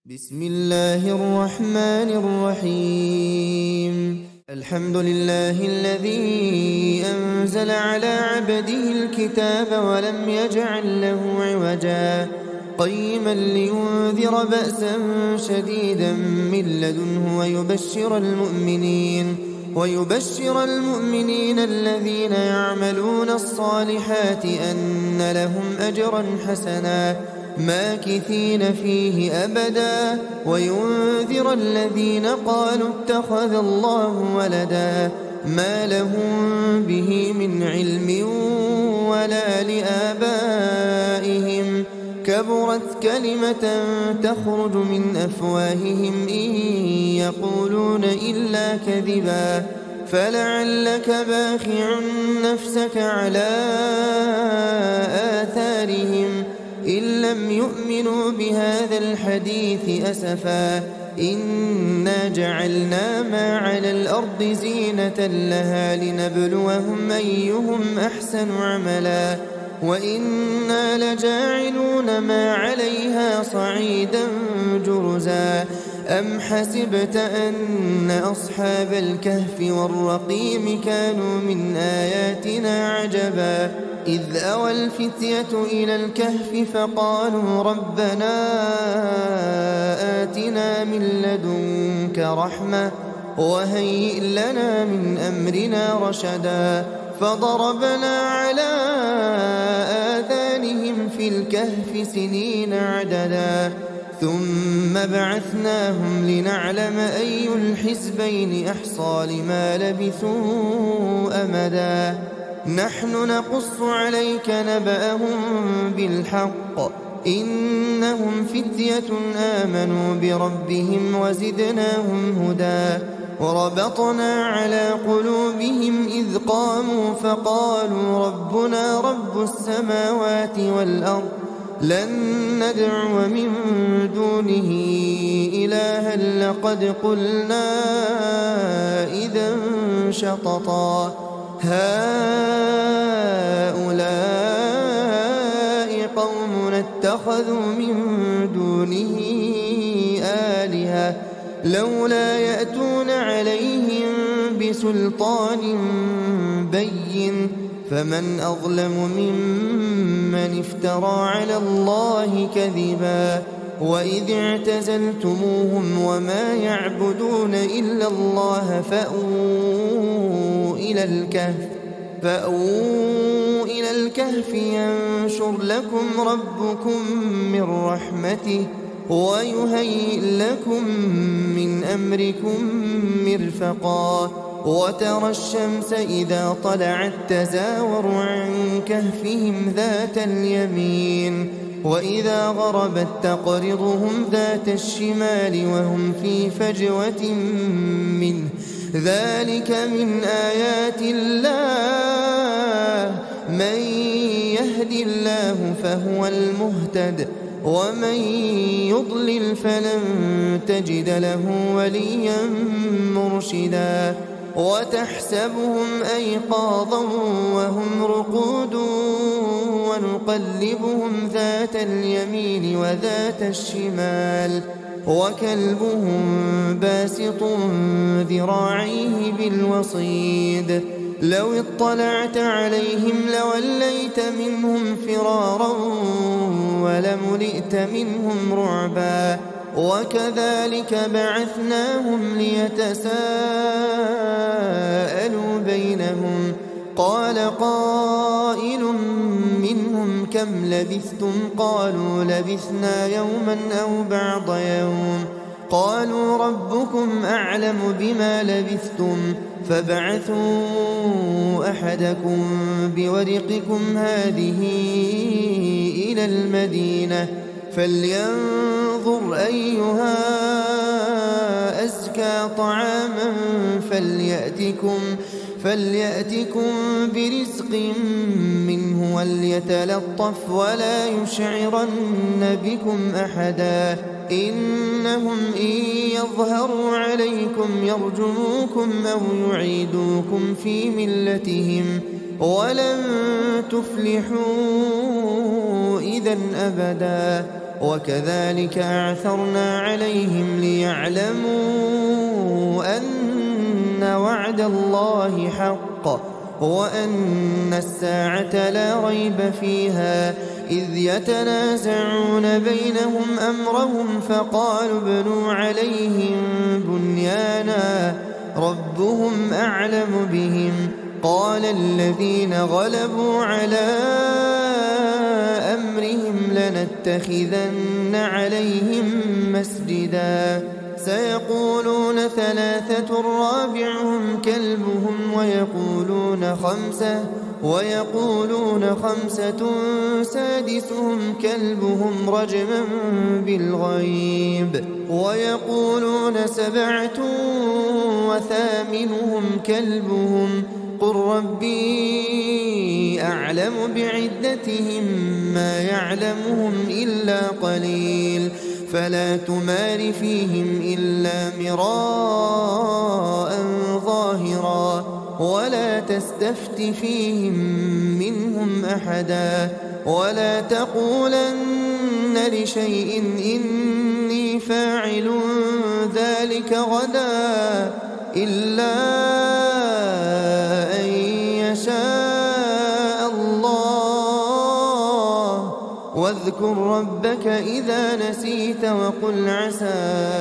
بسم الله الرحمن الرحيم. الحمد لله الذي أنزل على عبده الكتاب ولم يجعل له عوجا قيما لينذر بأسا شديدا من لدنه ويبشر المؤمنين الذين يعملون الصالحات أن لهم أجرا حسنا ماكثين فيه أبدا وينذر الذين قالوا اتخذ الله ولدا ما لهم به من علم ولا لآبائهم كبرت كلمة تخرج من أفواههم إن يقولون إلا كذبا فلعلك باخع نفسك على آثارهم إن لم يؤمنوا بهذا الحديث أسفا إنا جعلنا ما على الأرض زينة لها لنبلوهم أيهم أحسن عملا وإنا لجاعلون ما عليها صعيدا جرزا أم حسبت أن أصحاب الكهف والرقيم كانوا من آياتنا عجبا إذ أوى الفتية إلى الكهف فقالوا ربنا آتنا من لدنك رحمة وهيئ لنا من أمرنا رشدا فضربنا على آذانهم في الكهف سنين عددا ثم بعثناهم لنعلم أي الحزبين أحصى لما لبثوا أمدا نحن نقص عليك نبأهم بالحق إنهم فتية آمنوا بربهم وزدناهم هدى وربطنا على قلوبهم إذ قاموا فقالوا ربنا رب السماوات والأرض لن ندعو من دونه إلها لقد قلنا إذا شططا هؤلاء قومنا اتخذوا من دونه آلهة لولا يأتون عليهم بسلطان بين فمن أظلم ممن افترى على الله كذبا وإذ اعتزلتموهم وما يعبدون إلا الله فأووا إلى الكهف ينشر لكم ربكم من رحمته ويهيئ لكم من أمركم مرفقا وترى الشمس إذا طلعت تزاور عن كهفهم ذات اليمين وإذا غربت تقرضهم ذات الشمال وهم في فجوة منه ذلك من آيات الله من يهد الله فهو المهتد ومن يضلل فلن تجد له وليا مرشدا وتحسبهم أيقاظا وهم رقود ونقلبهم ذات اليمين وذات الشمال وكلبهم باسط ذراعيه بالوصيد لو اطلعت عليهم لوليت منهم فرارا ولملئت منهم رعبا وكذلك بعثناهم ليتساءلوا بينهم قال قائل منهم كم لبثتم قالوا لبثنا يوما أو بعض يوم قالوا ربكم أعلم بما لبثتم فابعثوا أحدكم بورقكم هذه إلى المدينة فلينظر أيها أزكى طعاما فليأتكم برزق منه وليتلطف ولا يشعرن بكم أحدا إنهم إن يظهروا عليكم يرجموكم أو يعيدوكم في ملتهم ولن تفلحوا إذا أبدا وكذلك أعثرنا عليهم ليعلموا أن وعد الله حق وأن الساعة لا ريب فيها إذ يتنازعون بينهم أمرهم فقالوا ابنوا عليهم بنيانا ربهم أعلم بهم قال الذين غلبوا على أمرهم لنتخذن عليهم مسجدا سيقولون ثلاثة رابعهم كلبهم ويقولون خمسة سادسهم كلبهم رجما بالغيب ويقولون سبعة وثامنهم كلبهم قل ربي أعلم بعدتهم ما يعلمهم إلا قليل فلا تمار فيهم إلا مراء ظاهرا ولا تستفت فيهم منهم أحدا ولا تقولن لشيء إني فاعل ذلك غدا إلا أن يشاء الله واذكر ربك إذا نسيت وقل عسى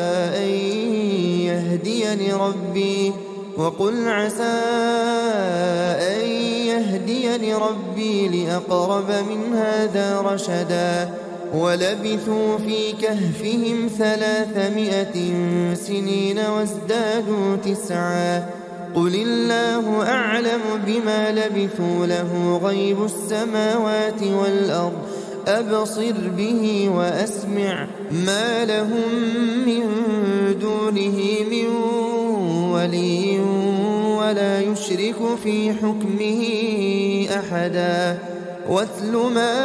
أن يهديني ربي لأقرب من هذا رشدا ولبثوا في كهفهم 300 سنين وازدادوا 9 قل الله أعلم بما لبثوا له غيب السماوات والأرض أبصر به وأسمع ما لهم من دونه من ولي ولا يشرك في حكمه أحدا واتل ما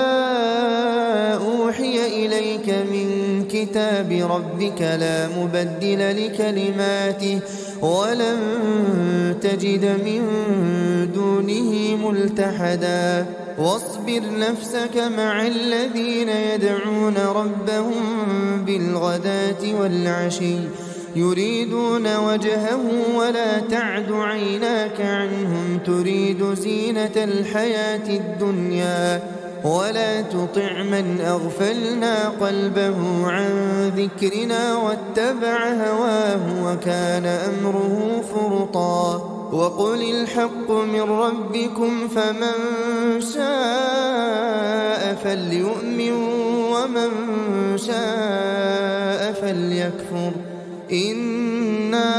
أوحي إليك من كتاب ربك لا مبدل لكلماته ولن تجد من دونه ملتحدا واصبر نفسك مع الذين يدعون ربهم بالغداة والعشي يريدون وجهه ولا تعد عيناك عنهم تريد زينة الحياة الدنيا ولا تطع من أغفلنا قلبه عن ذكرنا واتبع هواه وكان أمره فرطا وقل الحق من ربكم فمن شاء فليؤمن ومن شاء فليكفر إنا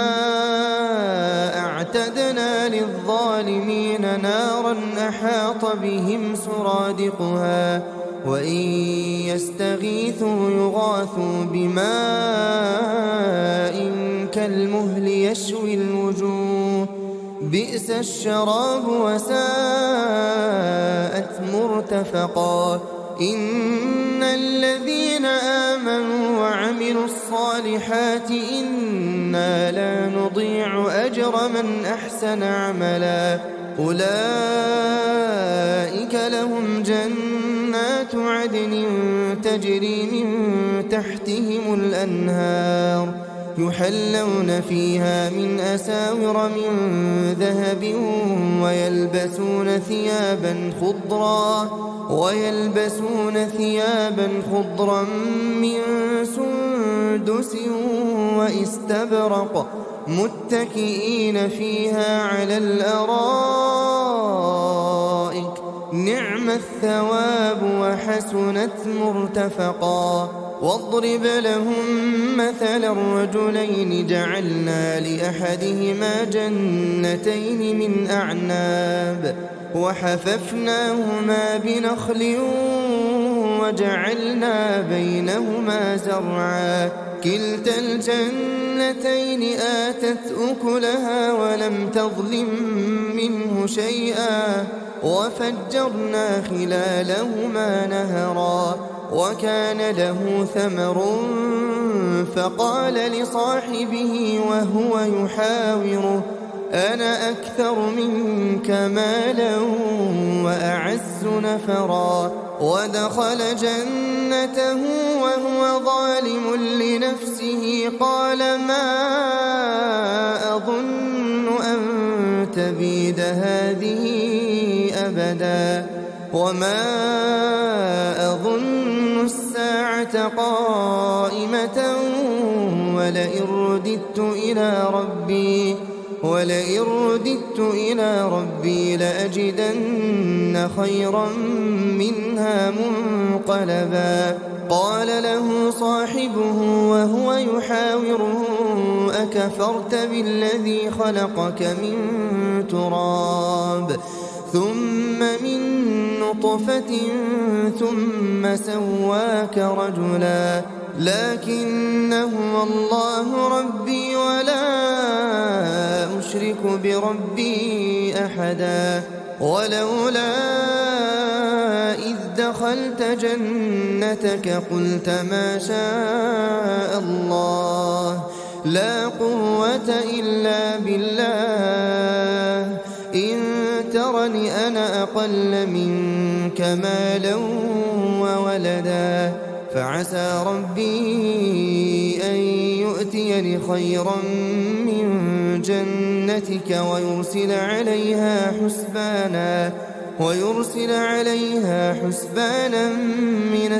أعتدنا للظالمين نارا أحاط بهم سرادقها وإن يستغيثوا يغاثوا بماء كالمهل يشوي الوجوه بئس الشراب وساءت مرتفقا إن الذين آمنوا وعملوا الصالحات إنا لا نضيع أجر من أحسن عملا أولئك لهم جنات عدن تجري من تحتهم الأنهار يحلون فيها من أساور من ذهب ويلبسون ثيابا خضرا من سندس واستبرق متكئين فيها على الأرائك نعم الثواب وحسنت مرتفقا واضرب لهم مثل الرجلين جعلنا لأحدهما جنتين من أعناب وحففناهما بنخل وجعلنا بينهما زرعا كلتا الجنتين آتت أكلها ولم تظلم منه شيئا وفجرنا خلالهما نهرا وكان له ثمر فقال لصاحبه وهو يحاوره أنا أكثر منك مالا وأعز نفرا ودخل جنته جنته وهو ظالم لنفسه قال ما أظن أن تبيد هذه أبدا وما أظن الساعة قائمة ولئن رددت إلى ربي لأجدن خيرا منها منقلبا. قال له صاحبه وهو يحاوره أكفرت بالذي خلقك من تراب ثم من نطفة ثم سواك رجلا لكن هو الله ربي ولا أشرك بربي أحدا. ولولا إذ دخلت جنتك قلت ما شاء الله لا قوة إلا بالله إن ترني أنا أقل منك مالا وولدا فعسى ربي أن يؤتيني خيرا من جنتك ويرسل عليها حسبانا من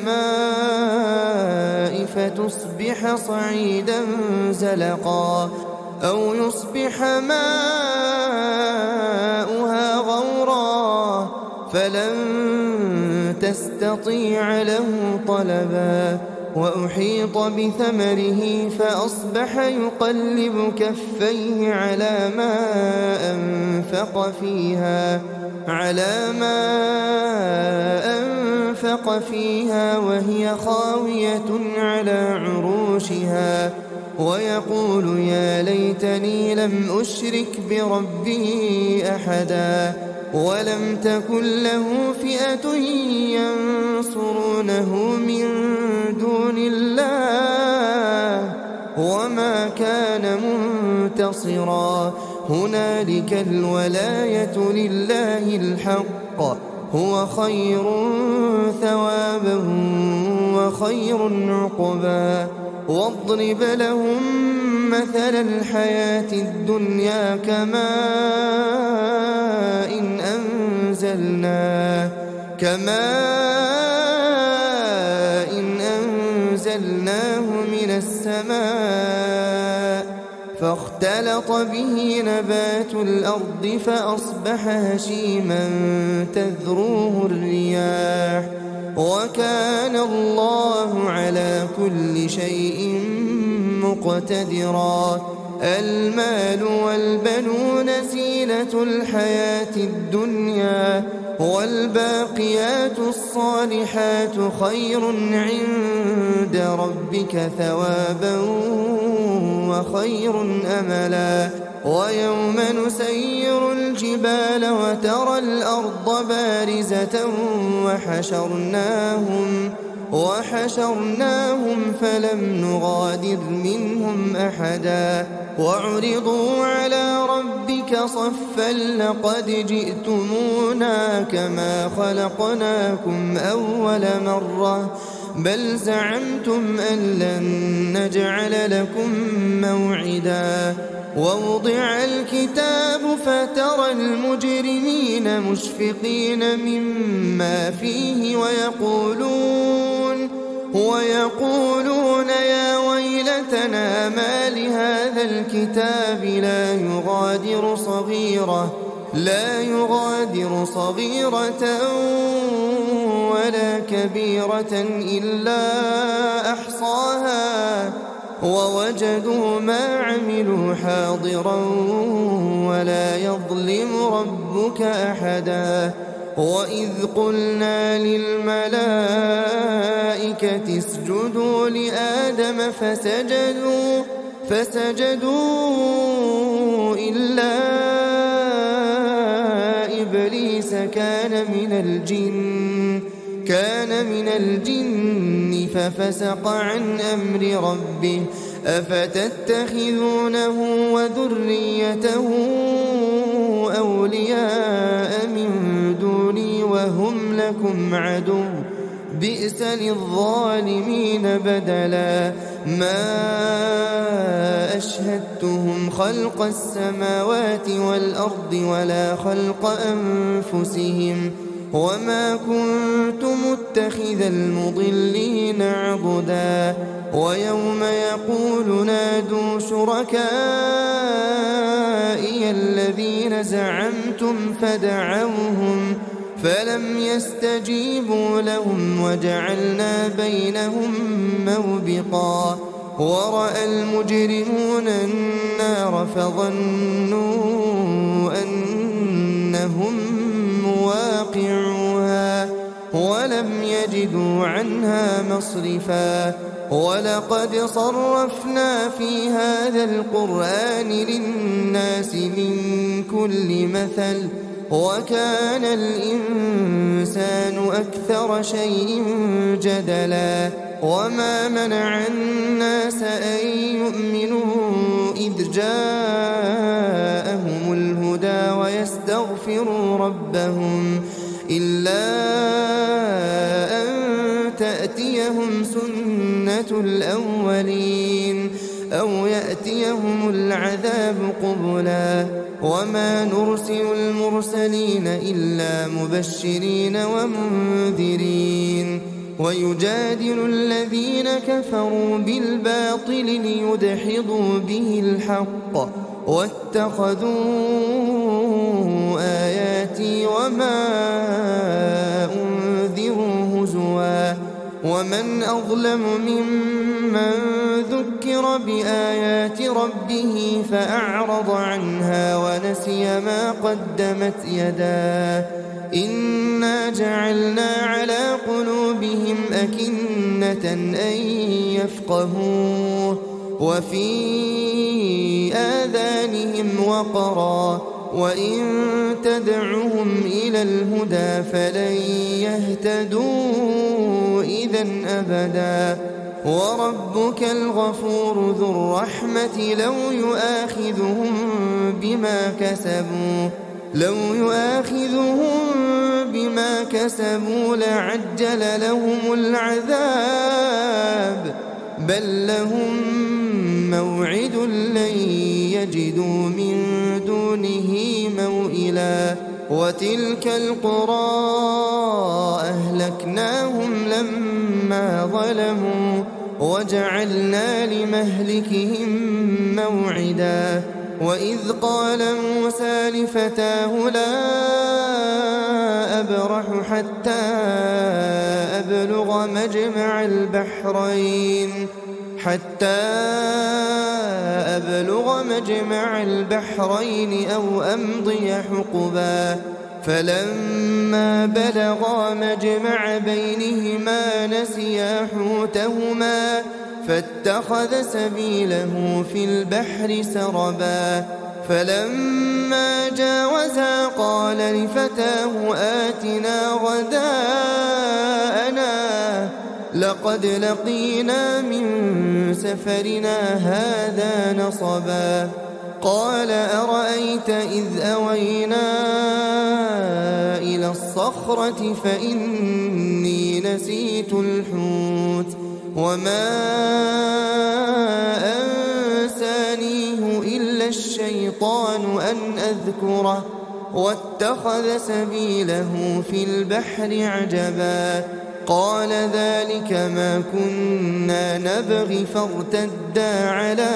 السماء فتصبح صعيدا زلقا أو يصبح ماؤها غورا فلن تستطيع له طلبا. وأحيط بثمره فأصبح يقلب كفيه على ما أنفق فيها وهي خاوية على عروشها ويقول يا ليتني لم أشرك بربي أحدا ولم تكن له فئة ينصرونه من دون الله وما كان منتصرا. هنالك الولاية لله الحق هو خير ثوابا وخير عقبا. واضرب لهم مثل الحياة الدنيا كماء إن أنزلناه من السماء فاختلط به نبات الأرض فأصبح هشيما تذروه الرياح وكان الله على كل شيء مقتدرا. المال والبنون زينة الحياة الدنيا والباقيات الصالحات خير عند ربك ثوابا وخير أملا. ويوم نسير الجبال وترى الأرض بارزة وحشرناهم فلم نغادر منهم أحدا وعرضوا على ربك صفا لقد جئتمونا كما خلقناكم أول مرة بل زعمتم أن لن نجعل لكم موعدا. ووضع الكتاب فترى المجرمين مشفقين مما فيه ويقولون يا ويلتنا ما لهذا الكتاب لا يغادر صغيرة ولا كبيرة إلا أحصاها ووجدوا ما عملوا حاضرا ولا يظلم ربك أحدا. وإذ قلنا للملائكة اسجدوا لآدم فسجدوا إلا إبليس كان من الجن ففسق عن أمر ربه أفتتخذونه وذريته أولياء من دوني وهم لكم عدو بئس للظالمين بدلا ما أشهدتهم خلق السماوات والأرض ولا خلق أنفسهم وما كنت متخذ المضلين عضدا ويوم يقول نادوا شركائي الذين زعمتم فدعوهم فلم يستجيبوا لهم وجعلنا بينهم موبقا ورأى المجرمون النار فظنوا أنهم مواقعوها ولم يجدوا عنها مصرفا ولقد صرفنا في هذا القرآن للناس من كل مثل وكان الإنسان أكثر شيء جدلا وما منع الناس أن يؤمنوا إذ جاءهم الهدى ويستغفروا ربهم إلا أن تأتيهم سنة الأولين أو يأتيهم العذاب قبلا وما نرسل المرسلين إلا مبشرين ومنذرين ويجادل الذين كفروا بالباطل ليدحضوا به الحق واتخذوا آياتي وما أنذروا هزوا ومن أظلم ممن ذكر بآيات ربه فأعرض عنها ونسي ما قدمت يداه إنا جعلنا على قلوبهم أكنة أن يفقهوه وفي آذانهم وقرا وإن تدعهم إلى الهدى فلن يهتدوا إذن أبدا وربك الغفور ذو الرحمة لو يؤاخذهم بما كسبوا لعجل لهم العذاب بل لهم موعد لن يجدوا من دونه موئلا وتلك القرى أهلكناهم لما ظلموا وجعلنا لمهلكهم موعدا وإذ قال موسى لفتاه لا أبرح حتى أبلغ مجمع البحرين أو أمضي حقبا فلما بلغا مجمع بينهما نسيا حوتهما فاتخذ سبيله في البحر سربا فلما جاوزا قال لفتاه آتنا غداءنا لقد لقينا من سفرنا هذا نصبا قال أرأيت إذ أوينا إلى الصخرة فإني نسيت الحوت وما أنسانيه إلا الشيطان أن أذكره واتخذ سبيله في البحر عجبا قال ذلك ما كنا نبغي فارتدا على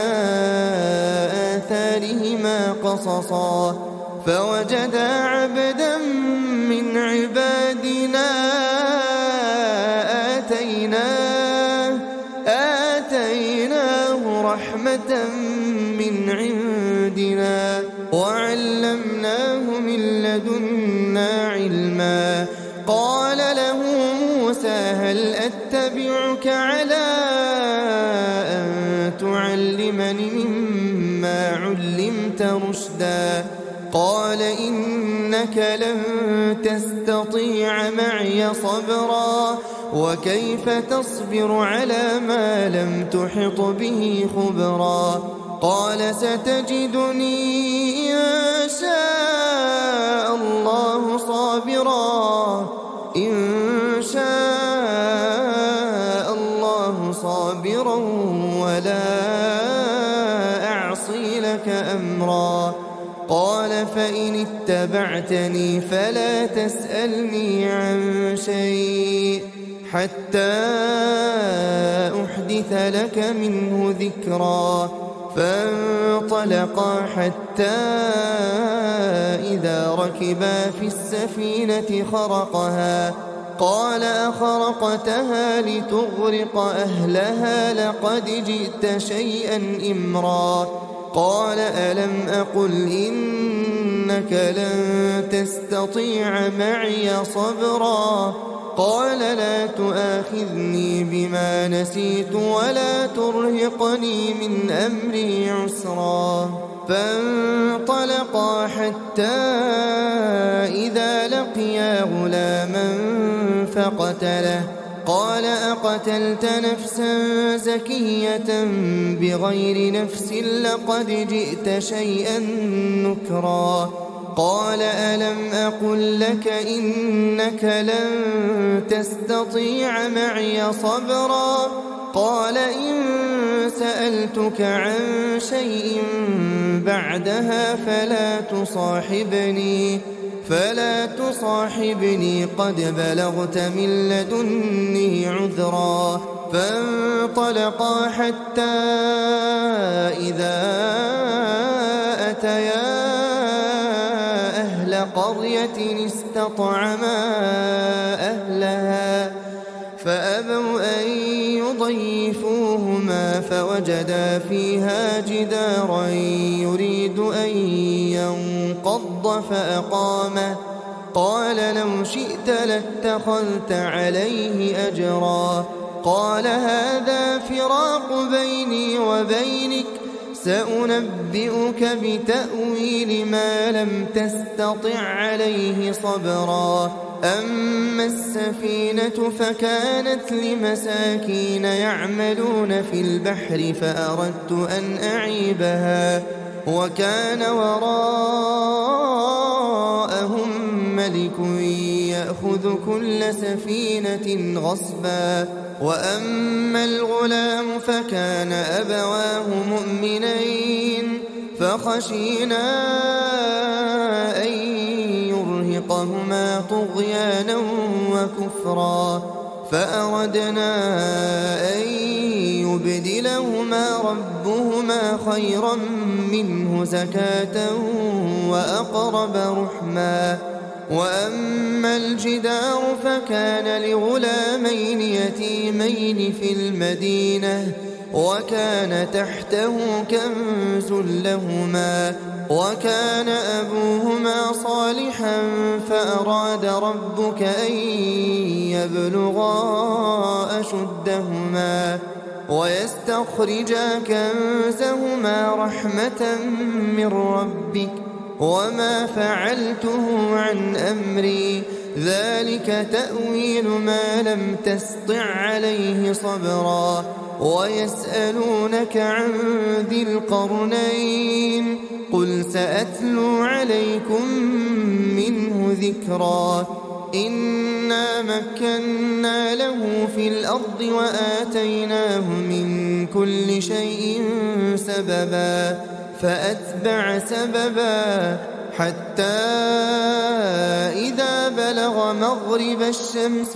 آثارهما قصصا فوجدا عبدا من عبادنا آتيناه رحمة من عندنا وعلمناه من لدنا علما قال له موسى هل أتبعك على أن تعلمني مما علمت رشدا قال إنك لن تستطيع معي صبرا وكيف تصبر على ما لم تحط به خبرا قال ستجدني إن شاء الله صابرا إن شاء ولا أعصي لك أمرا. قال فإن اتبعتني فلا تسألني عن شيء حتى أحدث لك منه ذكرا. فانطلقا حتى إذا ركبا في السفينة خرقها قال أخرقتها لتغرق أهلها لقد جئت شيئا إمرا. قال ألم أقل إنك لن تستطيع معي صبرا. قال لا تؤاخذني بما نسيت ولا ترهقني من أمري عسرا. فانطلقا حتى إذا لقيا غلاما فقتله. قال أقتلت نفسا زكية بغير نفس لقد جئت شيئا نكرا. قال ألم أقل لك إنك لن تستطيع معي صبرا. قال إن سألتك عن شيء بعدها فلا تصاحبني قد بلغت من لدني عذرا. فانطلقا حتى إذا أتيا أهل قرية استطعما أهلها فأبوا أن يضيفوهما فوجدا فيها جدارا يريد أن ينقض فأقامه. قال لو شئت لاتخذت عليه أجرا. قال هذا فراق بيني وبينك سأنبئك بتأويل ما لم تستطع عليه صبرا. أما السفينة فكانت لمساكين يعملون في البحر فأردت أن أعيبها وكان وراءهم ملك يأخذ كل سفينة غصبا. وأما الغلام فكان أبواه مؤمنين فخشينا أن يرهقهما طغيانا وكفرا. فأردنا أن يبدلهما ربهما خيرا منه زكاة وأقرب رحما. وأما الجدار فكان لغلامين يتيمين في المدينة وكان تحته كنز لهما وكان أبوهما صالحا فأراد ربك أن يبلغا أشدهما ويستخرجا كنزهما رحمة من ربك وما فعلته عن أمري ذلك تأويل ما لم تسطع عليه صبرا. ويسألونك عن ذي القرنين قل سأتلو عليكم منه ذكرا. إنا مكنا له في الأرض وآتيناه من كل شيء سببا فأتبع سببا حتى إذا بلغ مغرب الشمس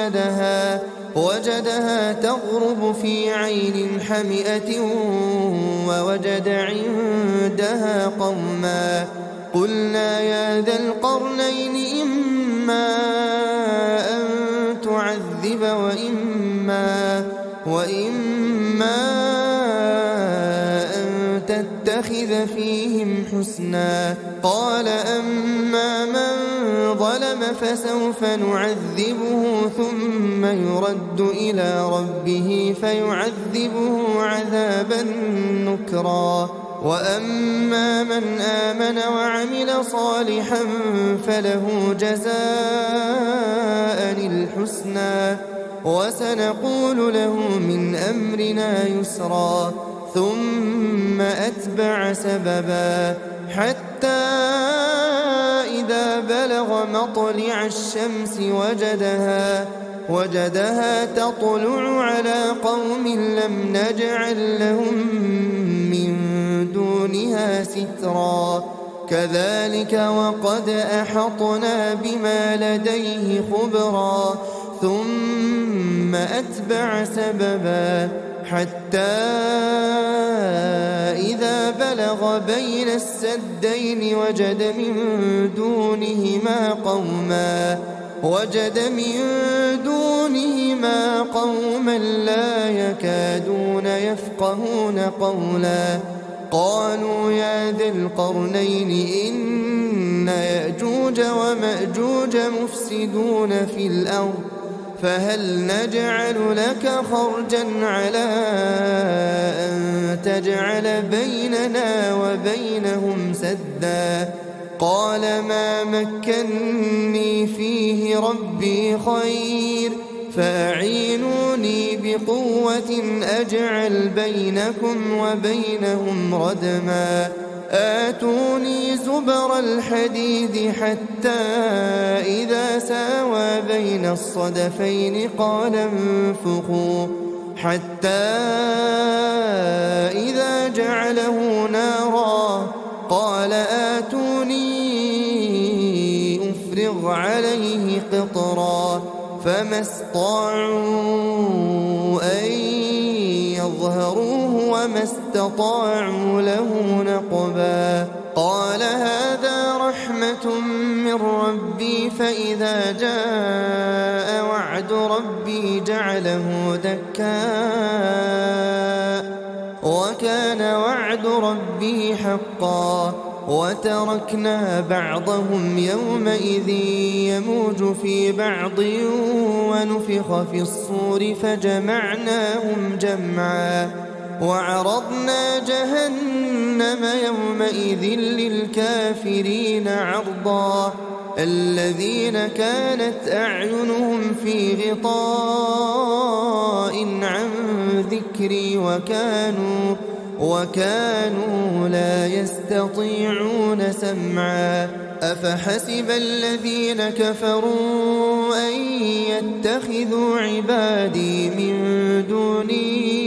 وجدها تغرب في عين حمئة ووجد عندها قوما. قلنا يا ذا القرنين إما أن تعذب وإما أن تتخذ فيهم حسنا. قال أما من ظلم فسوف نعذبه ثم يرد إلى ربه فيعذبه عذابا نكرا. وأما من آمن وعمل صالحا فله جزاء الحسنى وسنقول له من أمرنا يسرا. ثم أتبع سببا حتى إذا بلغ مطلع الشمس وجدها تطلع على قوم لم نجعل لهم من دونها سترا كذلك وقد أحطنا بما لديه خبرا ثم أتبع سببا حتى إذا بلغ بين السدين وجد من دونهما قوما لا يكادون يفقهون قولا قالوا يا ذا القرنين إن يأجوج ومأجوج مفسدون في الأرض فهل نجعل لك خرجا على أن تجعل بيننا وبينهم سدا قال ما مكني فيه ربي خير فأعينوني بقوة أجعل بينكم وبينهم ردما آتوني زبر الحديد حتى إذا ساوى بين الصدفين قال انفخوا حتى إذا جعله نارا قال آتوني أفرغ عليه قطرا فما استطاعوا أن يظهروه وما استطاعوا له نقبا قال هذا رحمة من ربي فإذا جاء وعد ربي جعله دكاء وكان وعد ربي حقا وتركنا بعضهم يومئذ يموج في بعض ونفخ في الصور فجمعناهم جمعا وعرضنا جهنم يومئذ للكافرين عرضا الذين كانت أعينهم في غطاء عن ذكري وكانوا لا يستطيعون سمعا أفحسب الذين كفروا أن يتخذوا عبادي من دوني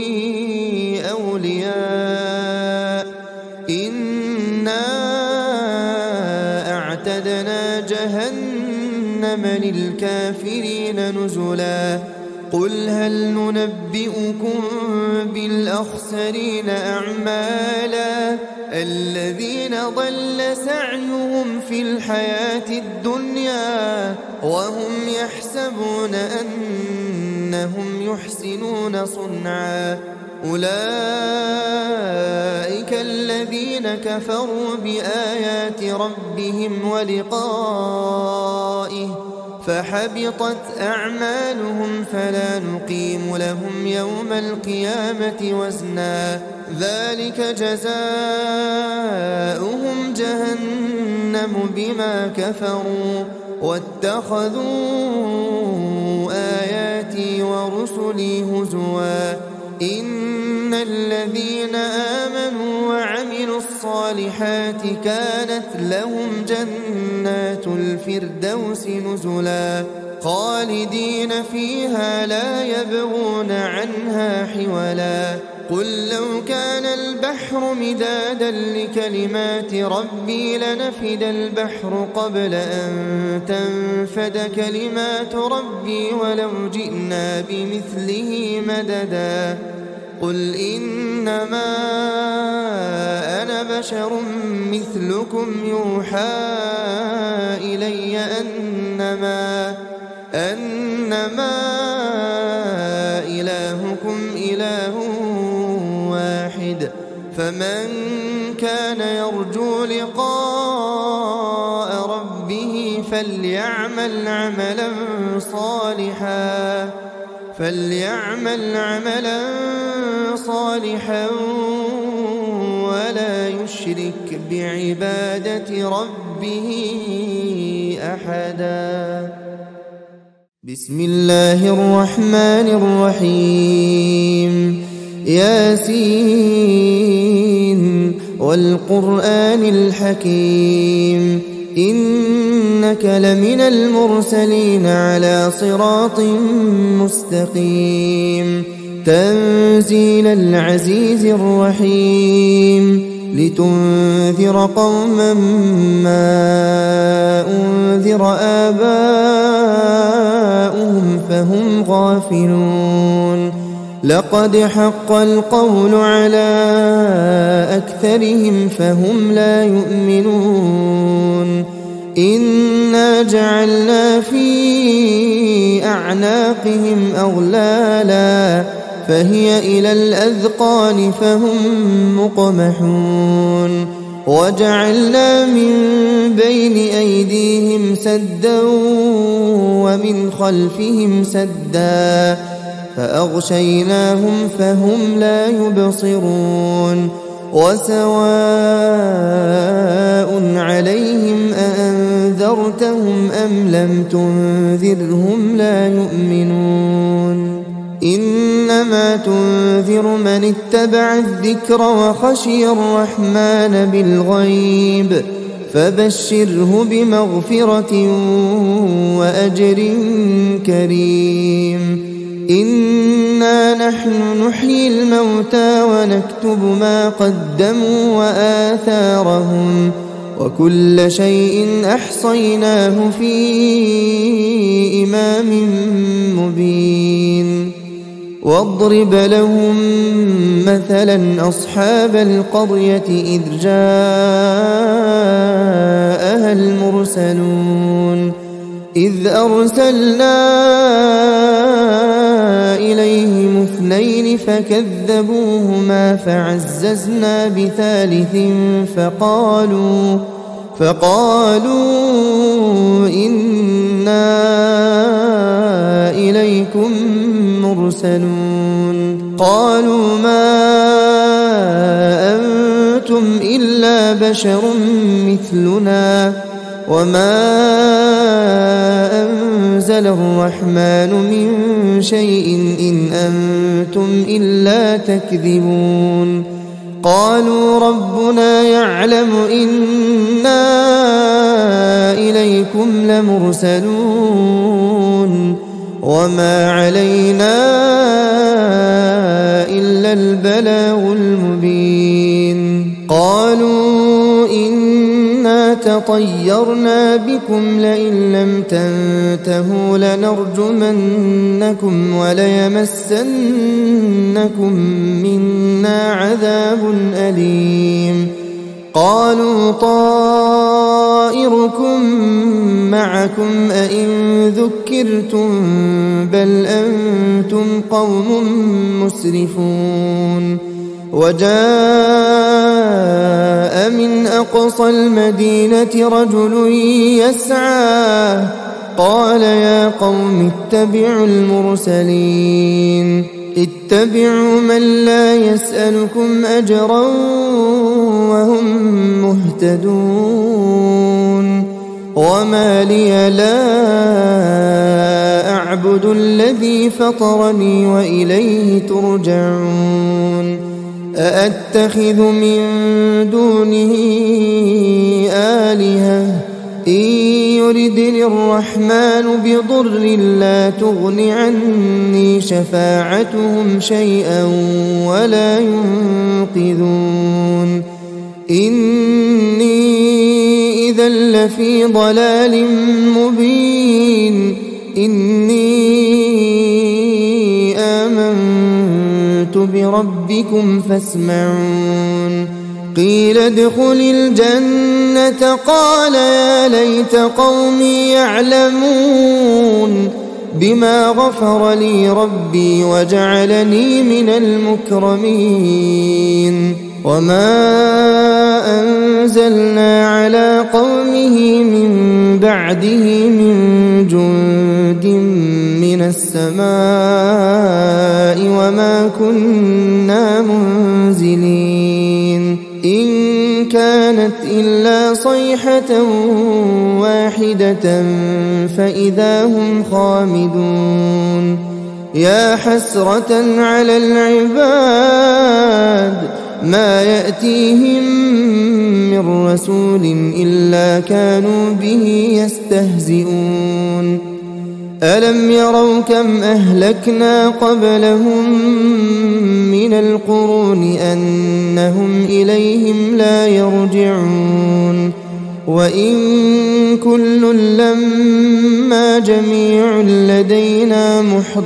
أولياء إنا أعتدنا جهنم للكافرين نزلا قل هل ننبئكم بالأخسرين أعمالا الذين ضل سعيهم في الحياة الدنيا وهم يحسبون أنهم يحسنون صنعا أولئك الذين كفروا بآيات ربهم ولقائه فحبطت أعمالهم فلا نقيم لهم يوم القيامة وزنا ذلك جزاؤهم جهنم بما كفروا واتخذوا آياتي ورسلي هزوا إن الذين آمنوا وعملوا الصالحات كانت لهم جنات الفردوس نزلا خالدين فيها لا يبغون عنها حولا قل لو كان البحر مدادا لكلمات ربي لنفد البحر قبل أن تنفد كلمات ربي ولو جئنا بمثله مددا قل إنما أنا بشر مثلكم يوحى إلي أنما إلهكم إله واحد فمن كان يرجو لقاء ربه فليعمل عملا صالحا ولا يشرك بعبادة ربه أحدا بسم الله الرحمن الرحيم ياسين والقرآن الحكيم إنك لمن المرسلين على صراط مستقيم تنزيل العزيز الرحيم لتنذر قوما ما أنذر آباؤهم فهم غافلون لقد حق القول على أكثرهم فهم لا يؤمنون إنا جعلنا في أعناقهم أغلالا فهي إلى الأذقان فهم مقمحون وجعلنا من بين أيديهم سدا ومن خلفهم سدا فأغشيناهم فهم لا يبصرون وسواء عليهم أأنذرتهم أم لم تنذرهم لا يؤمنون إنما تنذر من اتبع الذكر وخشي الرحمن بالغيب فبشره بمغفرة وأجر كريم إنا نحن نحيي الموتى ونكتب ما قدموا وآثارهم وكل شيء أحصيناه في إمام مبين واضرب لهم مثلا أصحاب القرية إذ جاءها المرسلون إذ أرسلنا إليهم اثنين فكذبوهما فعززنا بثالث فقالوا إنا إليكم مرسلون قالوا ما أنتم إلا بشر مثلنا وما أنزل الرحمن من شيء إن أنتم إلا تكذبون قالوا ربنا يعلم إنا إليكم لمرسلون وما علينا إلا البلاغ المبين قالوا إنا تطيرنا بكم لئن لم تنتهوا لنرجمنكم وليمسنكم منا عذاب أليم قالوا طائركم معكم أئن ذكرتم بل أنتم قوم مسرفون وجاء من أقصى المدينة رجل يسعى قال يا قوم اتبعوا المرسلين اتبعوا من لا يسألكم أجرا وهم مهتدون وما لي لا أعبد الذي فطرني وإليه ترجعون أأتخذ من دونه آلهة إن يردني الرحمن بضر لا تغن عني شفاعتهم شيئا ولا ينقذون إني إذا لفي ضلال مبين إني آمنت بربكم فاسمعون قيل ادخل الجنة قال يا ليت قومي يعلمون بما غفر لي ربي وجعلني من المكرمين وما أنزلنا على قومه من بعده من جند من السماء وما كنا منزلين إن كانت إلا صيحة واحدة فإذا هم خامدون يا حسرة على العباد ما يأتيهم من من رسول إلا كانوا به يستهزئون ألم يروا كم أهلكنا قبلهم من القرون أنهم إليهم لا يرجعون وإن كل لما جميع لدينا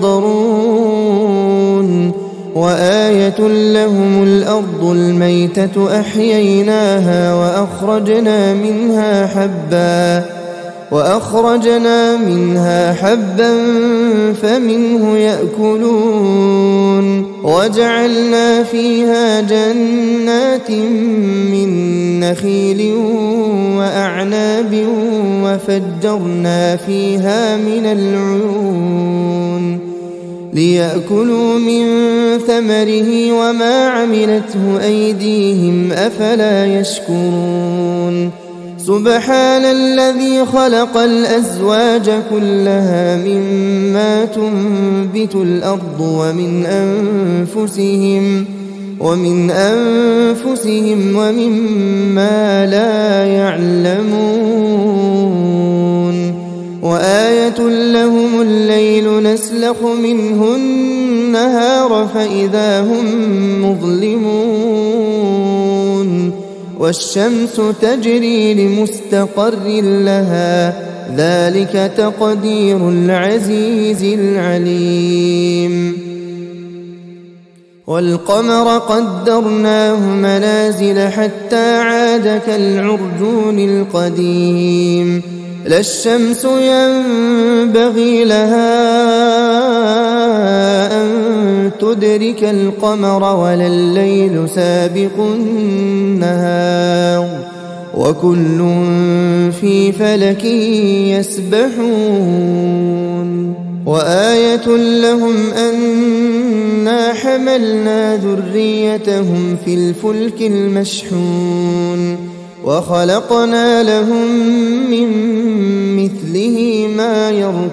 محضرون وآية لهم الأرض الميتة أحييناها وأخرجنا منها حبا فمنه يأكلون وجعلنا فيها جنات من نخيل وأعناب وفجرنا فيها من العيون ليأكلوا من ثمره وما عملته أيديهم أفلا يشكرون سبحان الذي خلق الأزواج كلها مما تنبت الأرض ومن أنفسهم ومما لا يعلمون وآية لهم الليل نسلخ منه النهار فإذا هم مظلمون والشمس تجري لمستقر لها ذلك تقدير العزيز العليم والقمر قدرناه منازل حتى عاد كالعرجون القديم لا الشمس ينبغي لها أن تدرك القمر ولا الليل سابق النهار وكل في فلك يسبحون وآية لهم أنا حملنا ذريتهم في الفلك المشحون وخلقنا لهم من مثله ما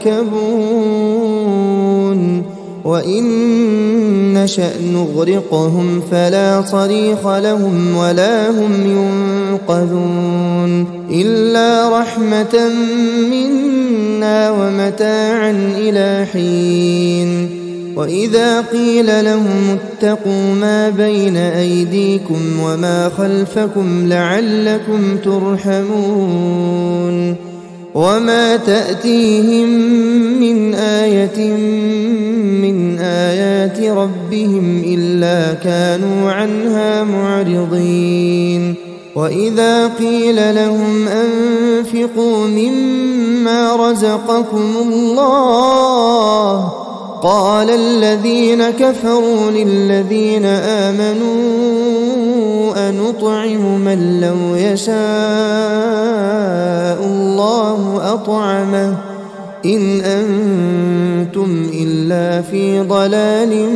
يركبون وإن نشأ نغرقهم فلا صريخ لهم ولا هم ينقذون إلا رحمة منا ومتاعا إلى حين وإذا قيل لهم اتقوا ما بين أيديكم وما خلفكم لعلكم ترحمون وما تأتيهم من آية من آيات ربهم إلا كانوا عنها معرضين وإذا قيل لهم أنفقوا مما رزقكم الله قال الذين كفروا للذين آمنوا أنطعم من لو يشاء الله أطعمه إن أنتم إلا في ضلال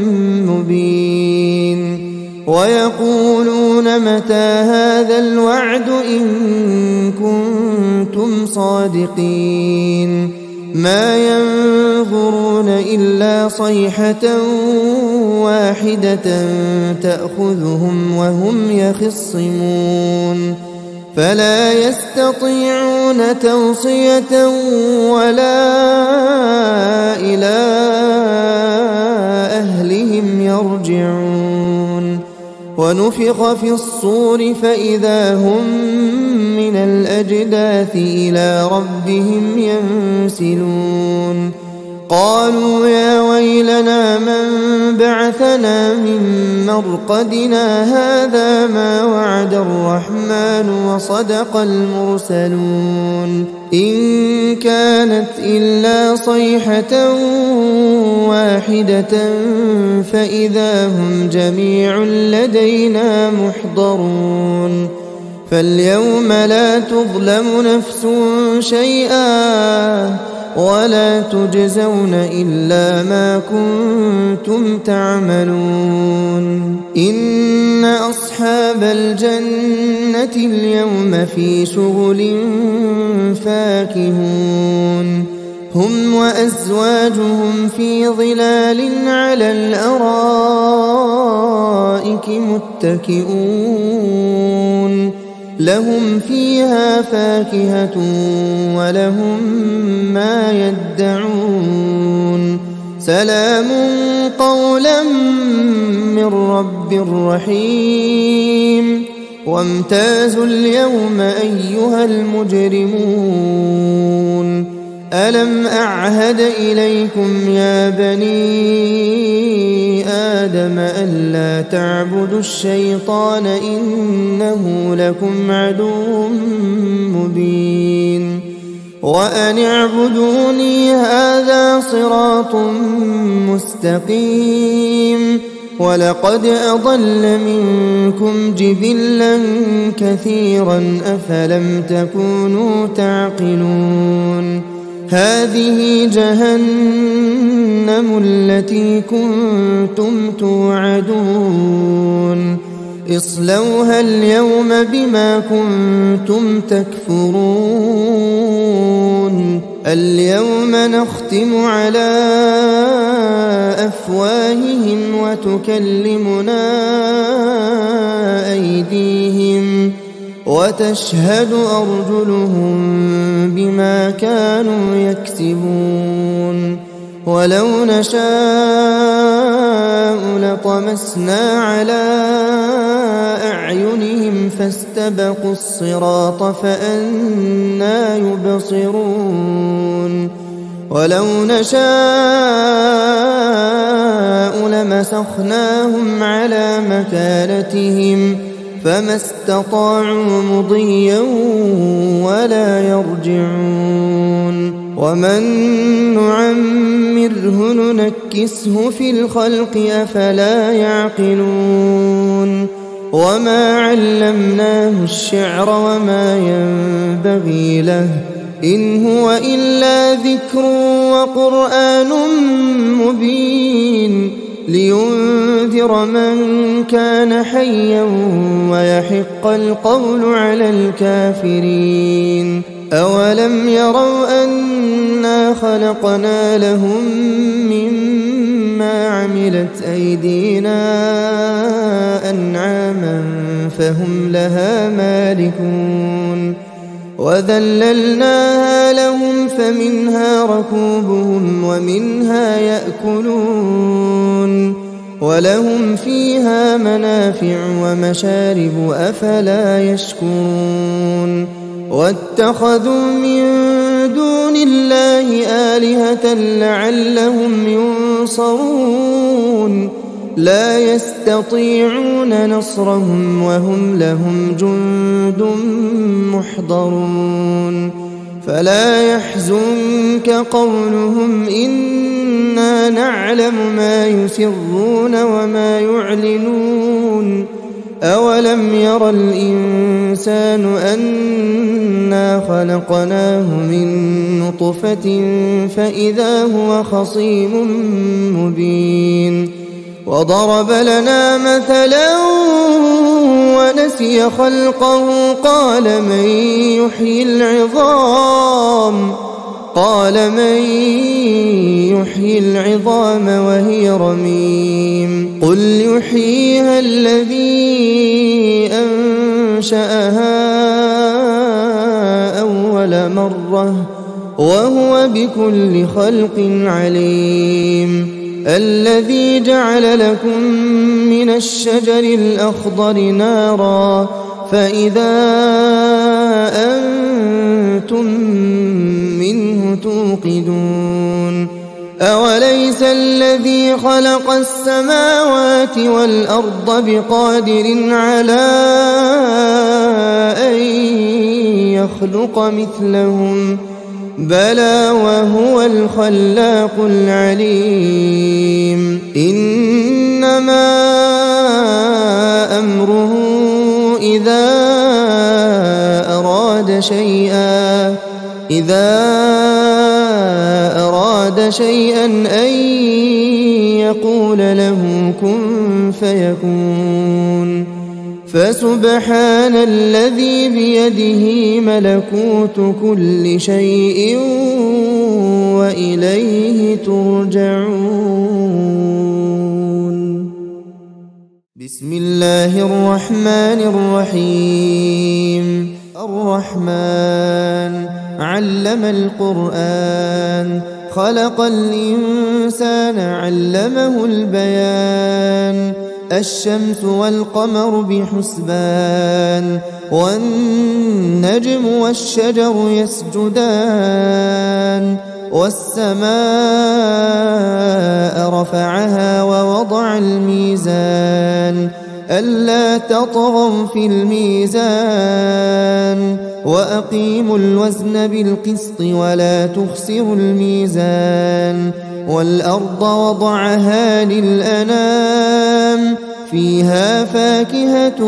مبين ويقولون متى هذا الوعد إن كنتم صادقين ما ينظرون إلا صيحة واحدة تأخذهم وهم يخصمون فلا يستطيعون توصية ولا إلى أهلهم يرجعون ونفخ في الصور فإذا هم من الأجداث إلى ربهم ينسلون قالوا يا ويلنا من بعثنا من مرقدنا هذا ما وعد الرحمن وصدق المرسلون إن كانت إلا صيحة واحدة فإذا هم جميع لدينا محضرون فاليوم لا تظلم نفس شيئا ولا تجزون إلا ما كنتم تعملون إن أصحاب الجنة اليوم في شغل فاكهون هم وأزواجهم في ظلال على الأرائك متكئون لهم فيها فاكهة ولهم ما يدعون سلام قولا من رب رحيم وامتازوا اليوم أيها المجرمون ألم أعهد إليكم يا بني آدم ألا تعبدوا الشيطان إنه لكم عدو مبين وأن اعبدوني هذا صراط مستقيم ولقد أضل منكم جبلا كثيرا أفلم تكونوا تعقلون هذه جهنم التي كنتم توعدون اصلوها اليوم بما كنتم تكفرون اليوم نختم على أفواههم وتكلمنا أيديهم وتشهد أرجلهم بما كانوا يكسبون ولو نشاء لطمسنا على أعينهم فاستبقوا الصراط فأنى يبصرون ولو نشاء لمسخناهم على مكانتهم فما استطاعوا مضيا ولا يرجعون ومن نعمره ننكسه في الخلق أفلا يعقلون وما علمناه الشعر وما ينبغي له إن هو إلا ذكر وقرآن مبين لينذر من كان حيا ويحق القول على الكافرين أولم يروا أنا خلقنا لهم مما عملت أيدينا أنعاما فهم لها مالكون وذللناها لهم فمنها ركوبهم ومنها يأكلون ولهم فيها منافع ومشارب أفلا يشكون واتخذوا من دون الله آلهة لعلهم ينصرون لا يستطيعون نصرهم وهم لهم جند محضرون فلا يحزنك قولهم إنا نعلم ما يسرون وما يعلنون أولم ير الإنسان أنا خلقناه من نطفة فإذا هو خصيم مبين وضرب لنا مثلا ونسي خلقه قال من يحيي العظام وهي رميم قل يحييها الذي أنشأها أول مرة وهو بكل خلق عليم الذي جعل لكم من الشجر الأخضر نارا فإذا أنتم منه توقدون أوليس الذي خلق السماوات والأرض بقادر على أن يخلق مثلهم بلى وهو الخلاق العليم إنما أمره إذا أراد شيئا أن يقول له كن فيكون فسبحان الذي بيده ملكوت كل شيء وإليه ترجعون بسم الله الرحمن الرحيم الرحمن علم القرآن خلق الإنسان علمه البيان الشمس والقمر بحسبان والنجم والشجر يسجدان والسماء رفعها ووضع الميزان ألا تطغوا في الميزان وأقيموا الوزن بالقسط ولا تخسروا الميزان والأرض وضعها للأنام فيها فاكهة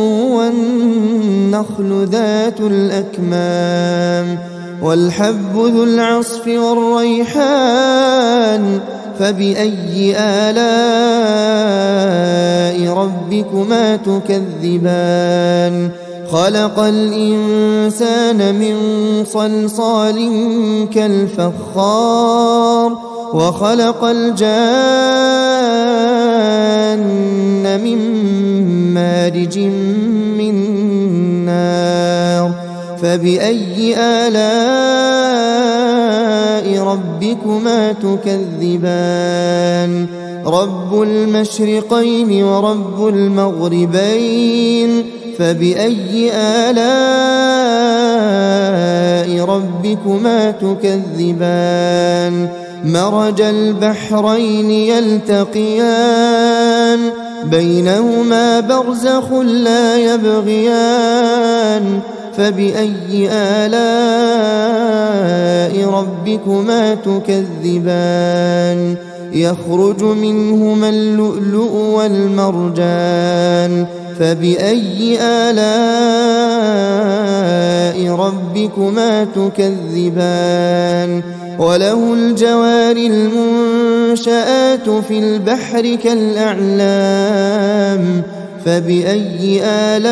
والنخل ذات الأكمام والحب ذو العصف والريحان فبأي آلاء ربكما تكذبان خلق الإنسان من صلصال كالفخار وخلق الجان من مارج من نار فبأي آلاء ربكما تكذبان رب المشرقين ورب المغربين فبأي آلاء ربكما تكذبان مرج البحرين يلتقيان بينهما برزخ لا يبغيان فبأي آلاء ربكما تكذبان يخرج منهما اللؤلؤ والمرجان فبأي آلاء ربكما تكذبان وله الجوار المنشآت في البحر كالأعلام فبأي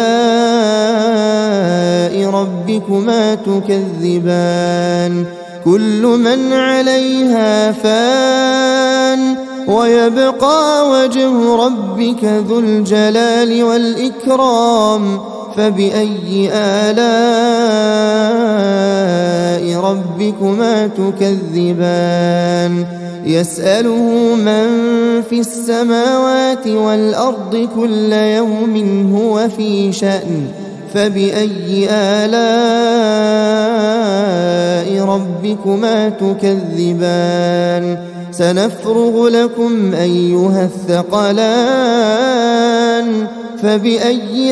آلاء ربكما تكذبان كل من عليها فان ويبقى وجه ربك ذو الجلال والإكرام فبأي آلاء ربكما تكذبان يسأله من في السماوات والأرض كل يوم هو في شأن فبأي آلاء ربكما تكذبان سنفرغ لكم أيها الثقلان فبأي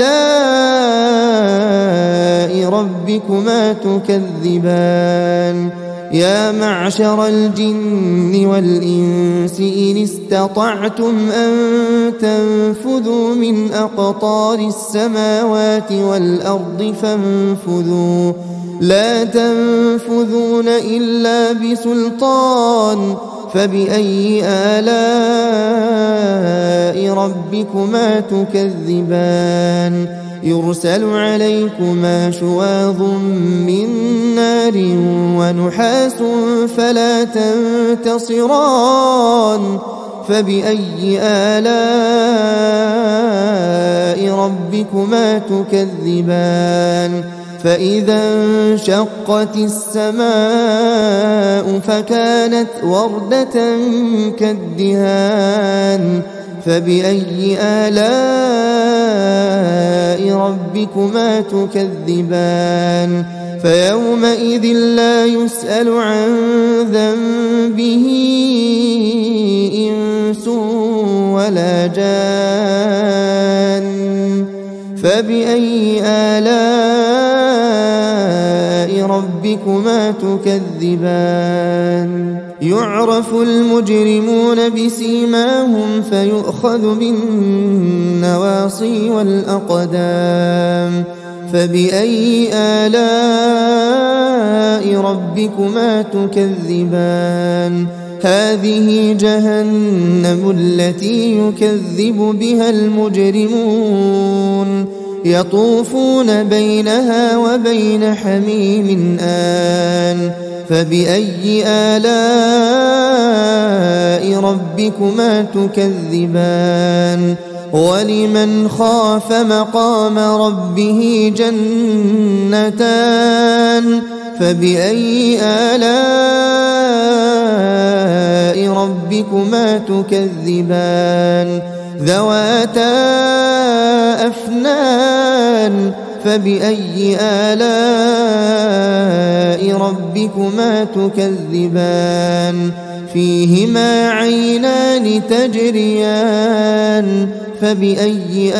آلاء ربكما تكذبان يا معشر الجن والإنس إن استطعتم أن تنفذوا من أقطار السماوات والأرض فانفذوا لا تنفذون إلا بسلطان فبأي آلاء ربكما تكذبان يرسل عليكما شواظ من نار ونحاس فلا تنتصران فبأي آلاء ربكما تكذبان فإذا انشقت السماء فكانت وردة كالدهان فبأي آلاء ربكما تكذبان فيومئذ لا يسأل عن ذنبه إنس ولا جان فبأي آلاء ربكما تكذبان يعرف المجرمون بسيماهم فيؤخذ بالنواصي والأقدام فبأي آلاء ربكما تكذبان هذه جهنم التي يكذب بها المجرمون يطوفون بينها وبين حميم آن فبأي آلاء ربكما تكذبان ولمن خاف مقام ربه جنتان فبأي آلاء ربكما تكذبان ذواتا أفنان فبأي آلاء ربكما تكذبان فيهما عينان تجريان فبأي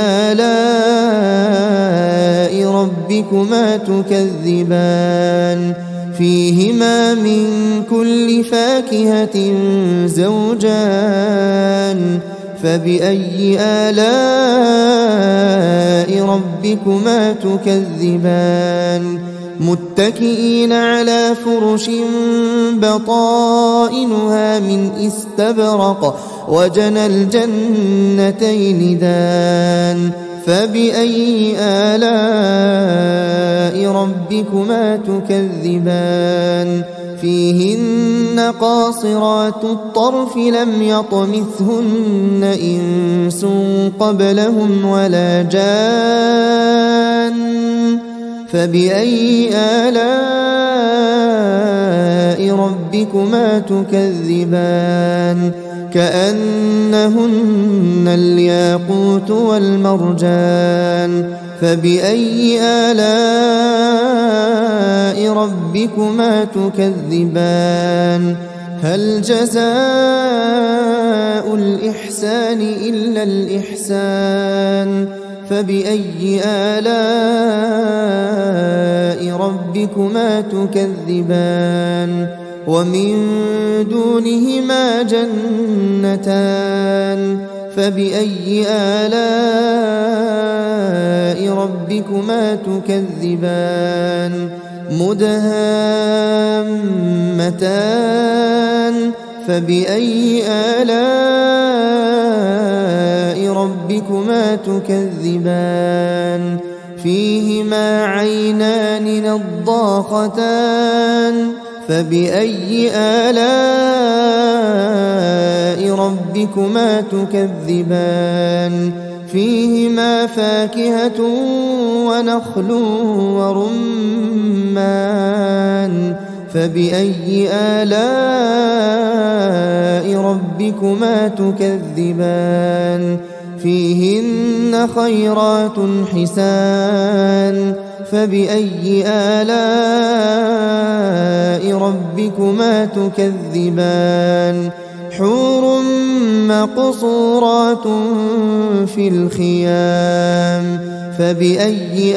آلاء ربكما تكذبان فيهما من كل فاكهة زوجان فبأي آلاء ربكما تكذبان متكئين على فرش بطائنها من استبرق وجنى الجنتين دان فبأي آلاء ربكما تكذبان فيهن قاصرات الطرف لم يطمثهن إنس قبلهم ولا جان فبأي آلاء ربكما تكذبان كأنهن الياقوت والمرجان فبأي آلاء ربكما تكذبان هل جزاء الإحسان إلا الإحسان فبأي آلاء ربكما تكذبان ومن دونهما جنتان فبأي آلاء ربكما تكذبان مدهامتان فبأي آلاء ربكما تكذبان فيهما عينان نضاختان فبأي آلاء ربكما تكذبان فيهما فاكهة ونخل ورمان فبأي آلاء ربكما تكذبان فيهن خيرات حسان فبأي آلاء ربكما تكذبان حور مقصورات في الخيام فبأي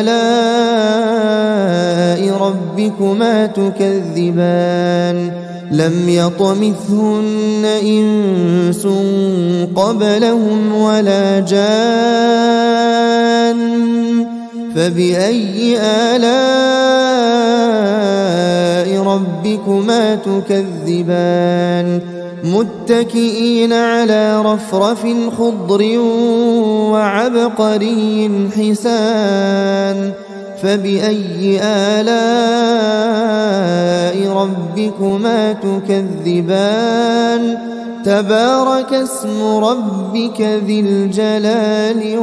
آلاء ربكما تكذبان لم يطمثهن إنس قبلهم ولا جان فبأي آلاء ربكما تكذبان متكئين على رفرف خضر وعبقري حسان فبأي آلاء ربكما تكذبان تبارك اسم ربك ذي الجلال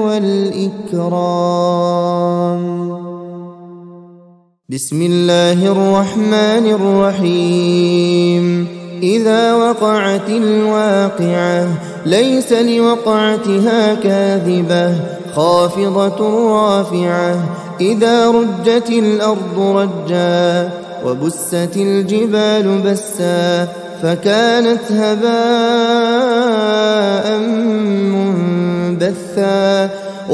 والإكرام بسم الله الرحمن الرحيم إذا وقعت الواقعة ليس لوقعتها كاذبة خافضة رافعة إذا رجت الأرض رجا وبست الجبال بسا فكانت هباء منبثا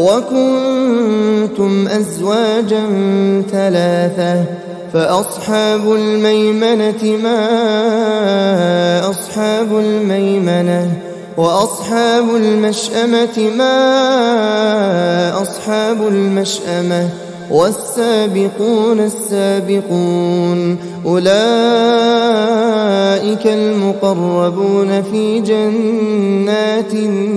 وكنتم أزواجا ثلاثة فأصحاب الميمنة ما أصحاب الميمنة وأصحاب المشأمة ما أصحاب المشأمة والسابقون السابقون أولئك المقربون في جنات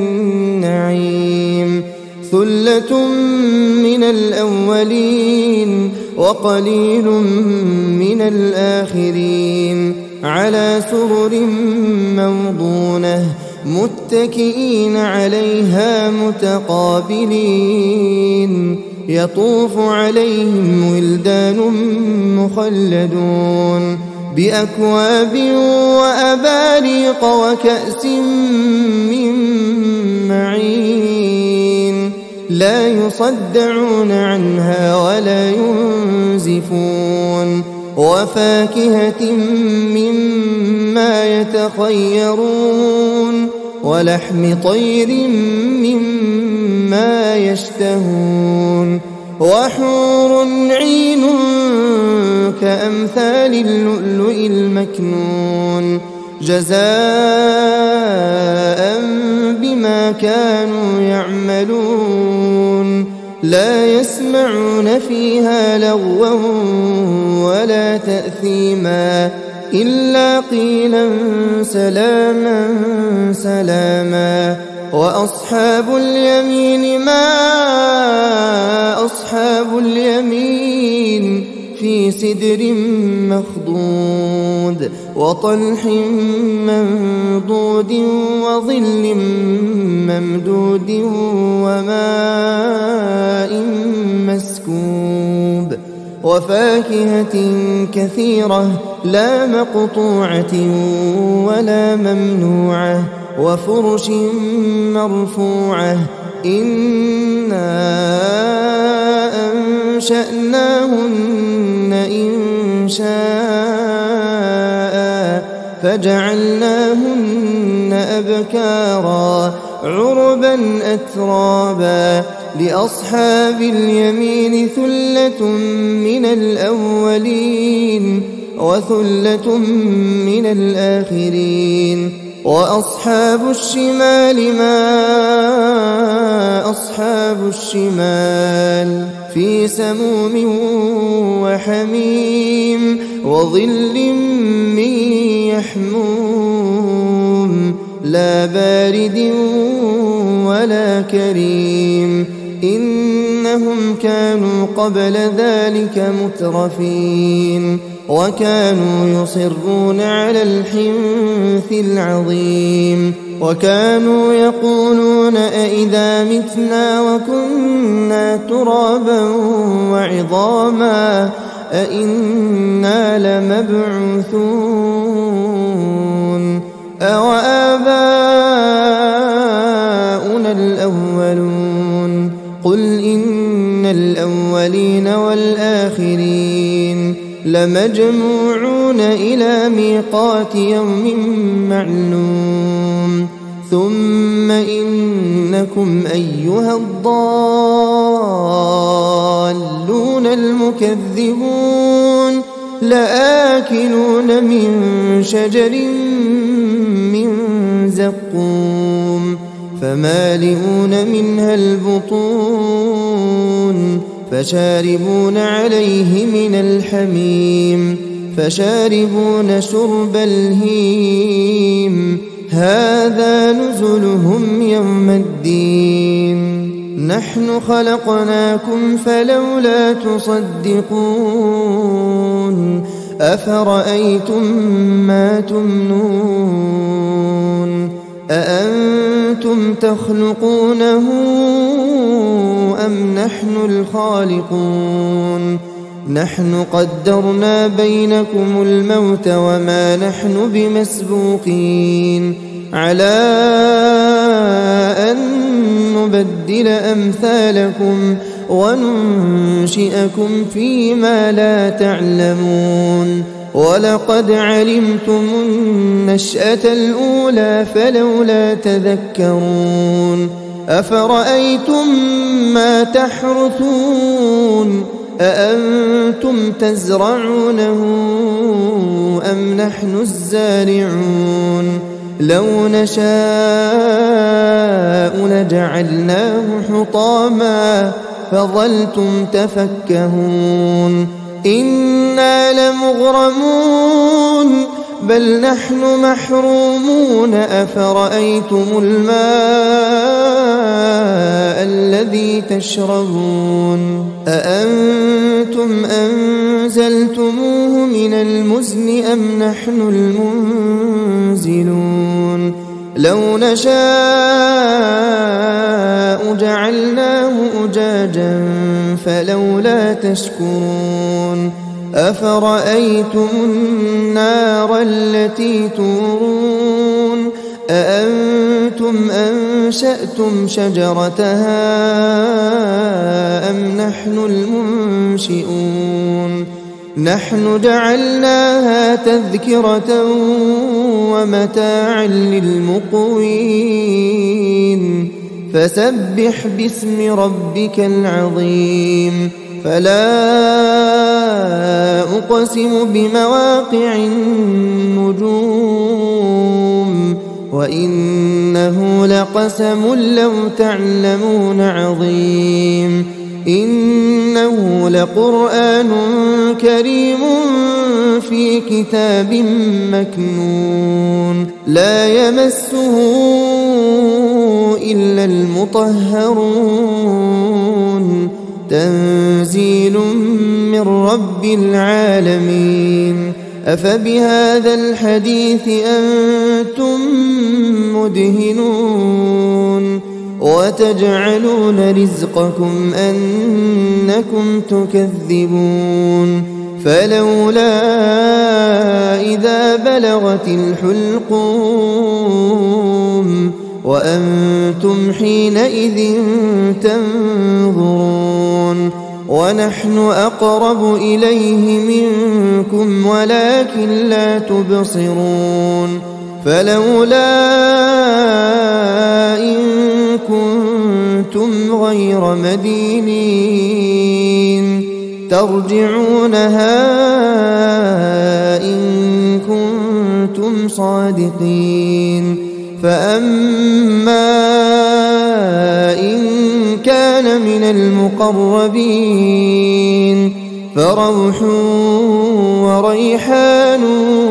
النعيم ثلة من الأولين وقليل من الآخرين على سرر موضونة متكئين عليها متقابلين يطوف عليهم ولدان مخلدون بأكواب وأباريق وكأس من معين لا يصدعون عنها ولا ينزفون وفاكهة مما يتخيرون ولحم طير مما يشتهون وحور عين كأمثال اللؤلؤ المكنون جزاء بما كانوا يعملون لا يسمعون فيها لغوا ولا تأثيما إلا قيلا سلاما سلاما وأصحاب اليمين ما أصحاب اليمين في سدر مخضود وطلح منضود وظل ممدود وماء مسكوب وفاكهة كثيرة لا مقطوعة ولا ممنوعة وفرش مرفوعة إنا أنشأناهن إنشاء فجعلناهن أبكارا عربا أترابا لأصحاب اليمين ثلة من الأولين وثلة من الآخرين وأصحاب الشمال ما أصحاب الشمال في سموم وحميم وظل من يحموم لا بارد ولا كريم إنهم كانوا قبل ذلك مترفين وكانوا يصرون على الحنث العظيم وكانوا يقولون أئذا متنا وكنا ترابا وعظاما أئنا لمبعوثون أوآباؤنا الأولون قل إن الأولين والآخرين لمجموعون إلى ميقات يوم معلوم ثم إنكم أيها الضالون المكذبون لآكلون من شجر من زقوم فمالئون منها البطون فشاربون عليه من الحميم فشاربون شرب الهيم هذا نزلهم يوم الدين نحن خلقناكم فلولا تصدقون أفرأيتم ما تمنون أأنتم تخلقونه أم نحن الخالقون نحن قدرنا بينكم الموت وما نحن بمسبوقين على أن نبدل أمثالكم وننشئكم فيما لا تعلمون ولقد علمتم النشأة الأولى فلولا تذكرون أفرأيتم ما تحرثون أأنتم تزرعونه أم نحن الزارعون لو نشاء لجعلناه حطاما فظلتم تفكهون إنا لمغرمون بل نحن محرومون أفرأيتم الماء الذي تشربون أأنتم أنزلتموه من المزن أم نحن المنزلون لو نشاء جعلناه أجاجا فلولا تشكرون أفرأيتم النار التي تورون أأنتم أنشأتم شجرتها أم نحن المنشئون نحن جعلناها تذكرة ومتاعا للمقوين فسبح باسم ربك العظيم فلا أقسم بمواقع النجوم وإنه لقسم لو تعلمون عظيم إنه لقرآن كريم في كتاب مكنون لا يمسه إلا المطهرون تنزيل من رب العالمين أفبهذا الحديث أنتم مدهنون وتجعلون رزقكم أنكم تكذبون فلولا إذا بلغت الحلقوم وأنتم حينئذ تنظرون ونحن أقرب إليه منكم ولكن لا تبصرون فلولا إن كنتم غير مدينين ترجعونها إن كنتم صادقين فأما إن كان من المقربين فروح وريحان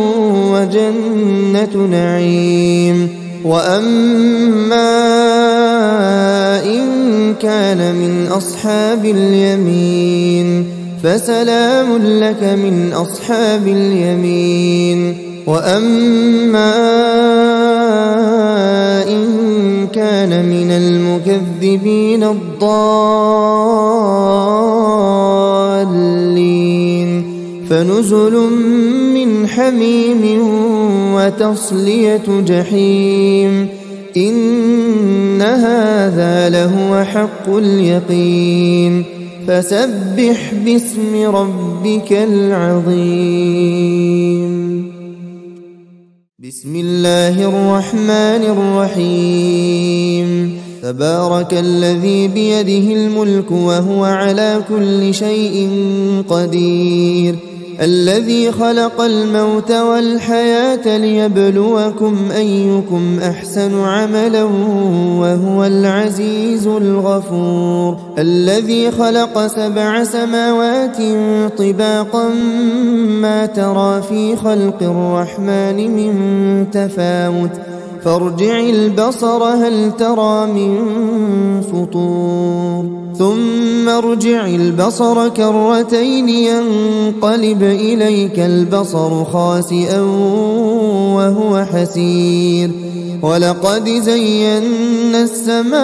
وجنة نعيم وأما إن كان من أصحاب اليمين فسلام لك من أصحاب اليمين وأما إن كان من المكذبين الضالين فنزل من حميم وتصلية جحيم إن هذا لهو حق اليقين فسبح باسم ربك العظيم بسم الله الرحمن الرحيم تبارك الذي بيده الملك وهو على كل شيء قدير الذي خلق الموت والحياة ليبلوكم أيكم أحسن عملا وهو العزيز الغفور الذي خلق 7 سماوات طباقا ما ترى في خلق الرحمن من تفاوت فارجع البصر هل ترى من فطور ثم ارجع البصر كرتين ينقلب إليك البصر خاسئا وهو حسير ولقد زينا السماء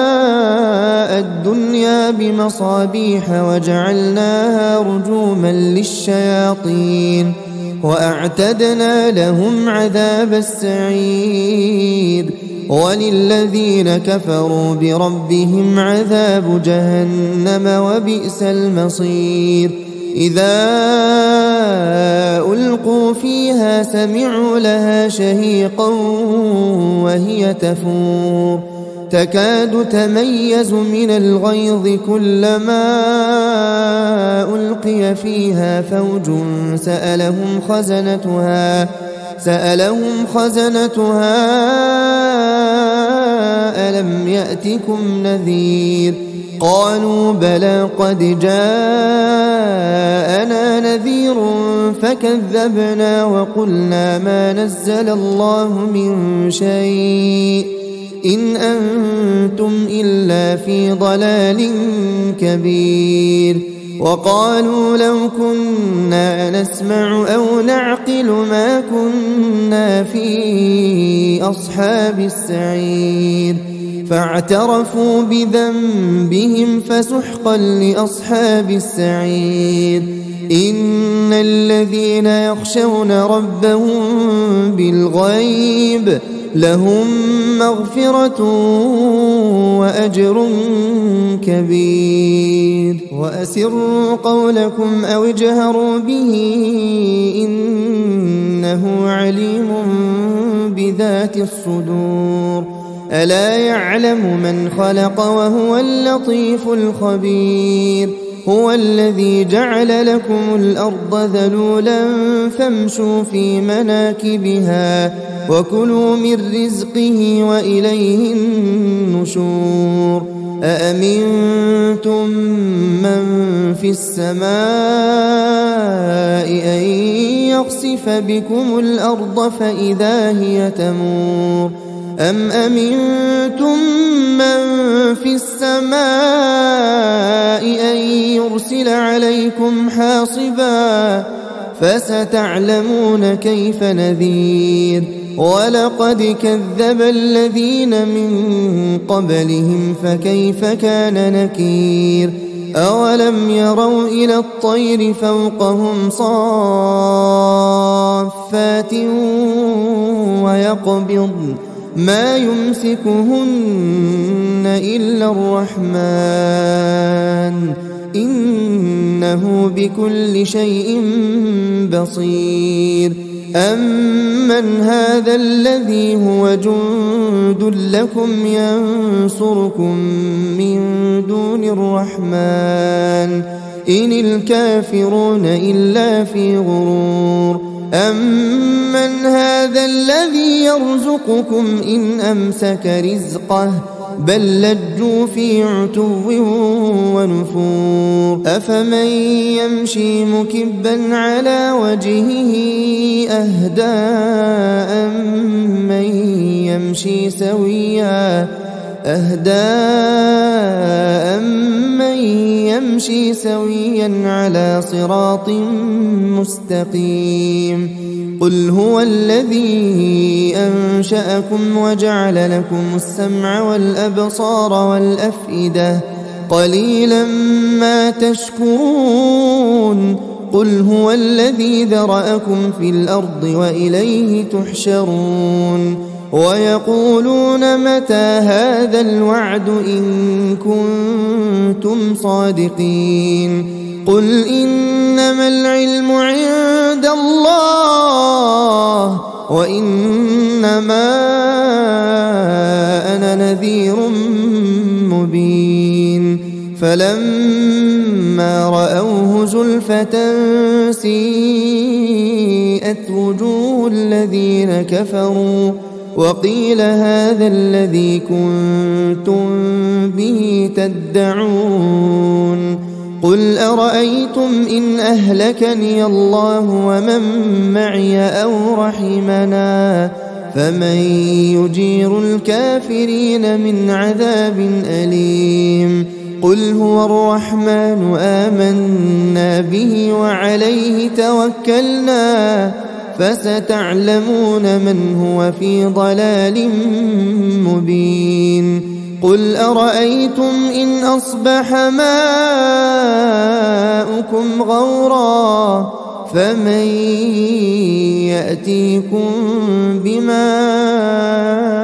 الدنيا بمصابيح وجعلناها رجوما للشياطين وأعتدنا لهم عذاب السعير وللذين كفروا بربهم عذاب جهنم وبئس المصير إذا ألقوا فيها سمعوا لها شهيقا وهي تفور تكاد تميز من الغيظ كلما ألقي فيها فوج سألهم خزنتها ألم يأتكم نذير قالوا بلى قد جاءنا نذير فكذبنا وقلنا ما نزل الله من شيء إن أنتم إلا في ضلال كبير وقالوا لو كنا نسمع أو نعقل ما كنا في أصحاب السعير فاعترفوا بذنبهم فسحقا لأصحاب السعير إن الذين يخشون ربهم بالغيب لهم مغفرة وأجر كبير وأسروا قولكم أو اجهروا به إنه عليم بذات الصدور ألا يعلم من خلق وهو اللطيف الخبير هو الذي جعل لكم الأرض ذلولا فامشوا في مناكبها وكلوا من رزقه وإليه النشور أأمنتم من في السماء أن يخسف بكم الأرض فإذا هي تمور أم أمنتم من في السماء أن يرسل عليكم حاصبا فستعلمون كيف نذير ولقد كذب الذين من قبلهم فكيف كان نكير أولم يروا إلى الطير فوقهم صافات ويقبضن ما يمسكهن إلا الرحمن إنه بكل شيء بصير أمن هذا الذي هو جند لكم ينصركم من دون الرحمن إن الكافرون إلا في غرور أمن هذا الذي يرزقكم إن أمسك رزقه بل لجوا في عتو ونفور أفمن يمشي مكبا على وجهه أهدى أمن يمشي سويا على صراط مستقيم قل هو الذي أنشأكم وجعل لكم السمع والأبصار والأفئدة قليلا ما تشكرون قل هو الذي ذرأكم في الأرض وإليه تحشرون ويقولون متى هذا الوعد إن كنتم صادقين قل إنما العلم عند الله وإنما أنا نذير مبين فلما رأوه زلفة سيئت وجوه الذين كفروا وقيل هذا الذي كنتم به تدعون قل أرأيتم إن أهلكني الله ومن معي أو رحمنا فمن يجير الكافرين من عذاب أليم قل هو الرحمن آمنا به وعليه توكلنا فستعلمون من هو في ضلال مبين قل أرأيتم إن أصبح ماؤكم غورا فمن يأتيكم بماء